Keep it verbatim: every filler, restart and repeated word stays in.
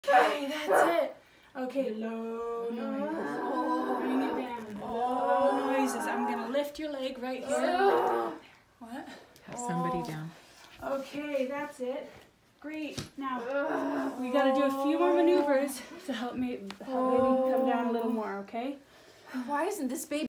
Okay, that's it. Okay, low noises. Oh, bring it down. Low noises. I'm gonna lift your leg right here. What? Have somebody down. Okay, that's it. Great. Now we gotta do a few more maneuvers to help me help baby come down a little more. Okay? Why isn't this baby